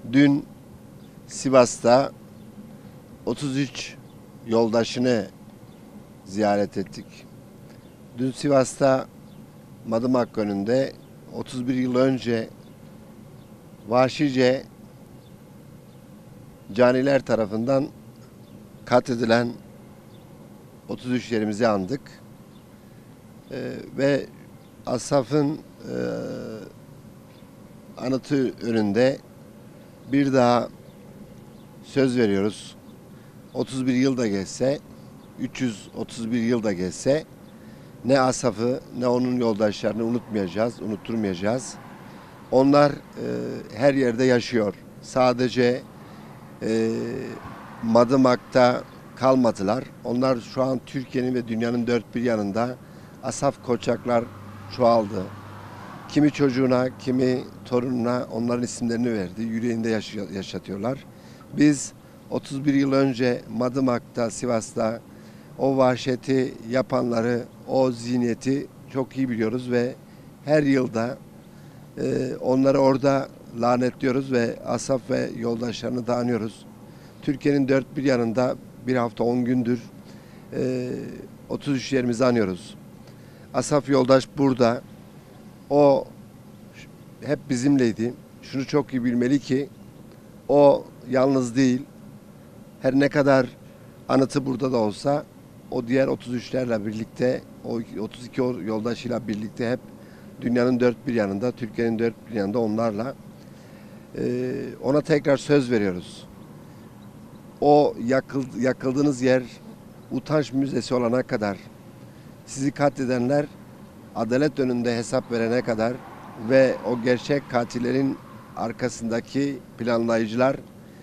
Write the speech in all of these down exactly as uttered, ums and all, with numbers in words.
Dün Sivas'ta otuz üç yoldaşını ziyaret ettik. Dün Sivas'ta Madımak önünde otuz bir yıl önce vahşice caniler tarafından katledilen otuz üç yerimizi andık. Ee, ve Asaf'ın e, anıtı önünde bir daha söz veriyoruz. otuz bir yıl da geçse, üç yüz otuz bir yıl da geçse ne Asaf'ı ne onun yoldaşlarını unutmayacağız, unutturmayacağız. Onlar e, her yerde yaşıyor. Sadece e, Madımak'ta kalmadılar. Onlar şu an Türkiye'nin ve dünyanın dört bir yanında Asaf Koçaklar çoğaldı. Kimi çocuğuna, kimi torununa onların isimlerini verdi. Yüreğinde yaşatıyorlar. Biz otuz bir yıl önce Madımak'ta, Sivas'ta o vahşeti yapanları, o zihniyeti çok iyi biliyoruz ve her yılda e, onları orada lanetliyoruz ve Asaf ve yoldaşlarını da anıyoruz. Türkiye'nin dört bir yanında bir hafta on gündür e, otuz üç yerimizi anıyoruz. Asaf yoldaş burada. O hep bizimleydi. Şunu çok iyi bilmeli ki o yalnız değil. Her ne kadar anıtı burada da olsa o diğer otuz üçlerle birlikte, o otuz iki yoldaşıyla birlikte hep dünyanın dört bir yanında, Türkiye'nin dört bir yanında onlarla e, ona tekrar söz veriyoruz. O yakıldı, yakıldığınız yer utanç müzesi olana kadar, sizi katledenler adalet önünde hesap verene kadar ve o gerçek katillerin arkasındaki planlayıcılar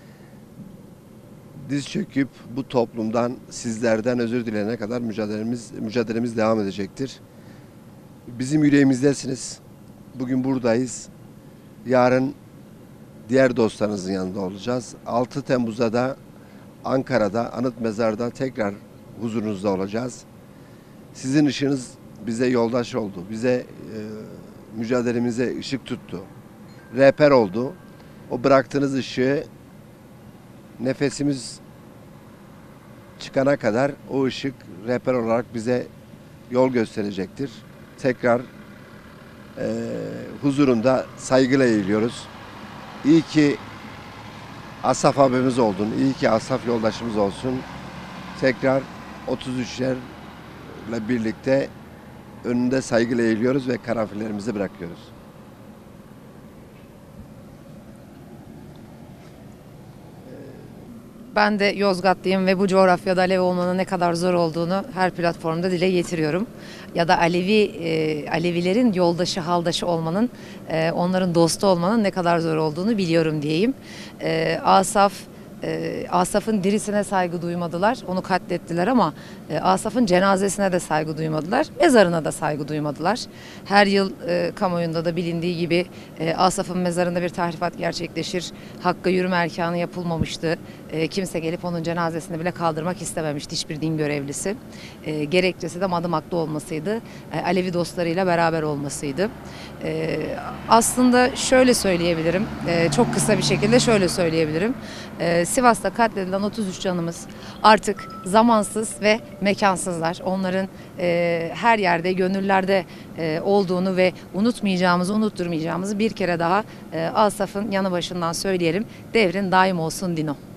diz çöküp bu toplumdan, sizlerden özür dileyene kadar mücadelemiz mücadelemiz devam edecektir. Bizim yüreğimizdesiniz. Bugün buradayız. Yarın diğer dostlarınızın yanında olacağız. altı Temmuz'da da Ankara'da Anıt Mezar'da tekrar huzurunuzda olacağız. Sizin ışığınız bize yoldaş oldu. Bize e, mücadelemize ışık tuttu. Rehber oldu. O bıraktığınız ışığı nefesimiz çıkana kadar o ışık rehber olarak bize yol gösterecektir. Tekrar e, huzurunda saygıyla eğiliyoruz. İyi ki Asaf abimiz oldun. İyi ki Asaf yoldaşımız olsun. Tekrar otuz üçlerle birlikte önünde saygıyla eğiliyoruz ve karanfillerimizi bırakıyoruz. Ben de Yozgatlıyım ve bu coğrafyada Alevi olmanın ne kadar zor olduğunu her platformda dile getiriyorum. Ya da Alevi e, Alevilerin yoldaşı, haldaşı olmanın, e, onların dostu olmanın ne kadar zor olduğunu biliyorum diyeyim. E, Asaf e, Asaf'ın dirisine saygı duymadılar, onu katlettiler ama e, Asaf'ın cenazesine de saygı duymadılar, mezarına da saygı duymadılar. Her yıl e, kamuoyunda da bilindiği gibi e, Asaf'ın mezarında bir tahrifat gerçekleşir. Hakk'a yürüme erkanı yapılmamıştı. E, kimse gelip onun cenazesini bile kaldırmak istememişti, hiçbir din görevlisi. E, gerekçesi de Madımak'ta olmasıydı. E, Alevi dostlarıyla beraber olmasıydı. E, aslında şöyle söyleyebilirim, e, çok kısa bir şekilde şöyle söyleyebilirim. E, Sivas'ta katledilen otuz üç canımız artık zamansız ve mekansızlar. Onların e, her yerde, gönüllerde e, olduğunu ve unutmayacağımızı, unutturmayacağımızı bir kere daha e, Asaf'ın yanı başından söyleyelim. Devrin daim olsun Dino.